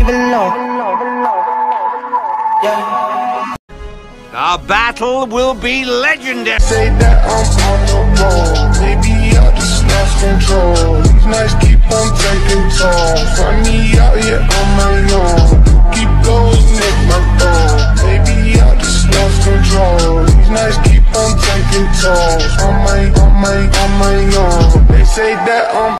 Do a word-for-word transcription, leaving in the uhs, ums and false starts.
leave alone. Yeah. The battle will be legendary. Say that I'm on the road, maybe I just lost control. These nights keep on taking tolls. Find me out here on my own. Keep going, make my goal. Maybe I just lost control. These nights keep on taking tolls. On my, on my, on my own. They say that I'm